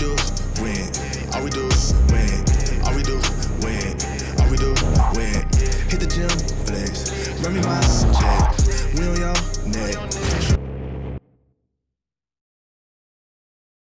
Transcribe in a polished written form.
do win. All we do win. All we do win. All we do win. Hit the gym, flex. Run me my check.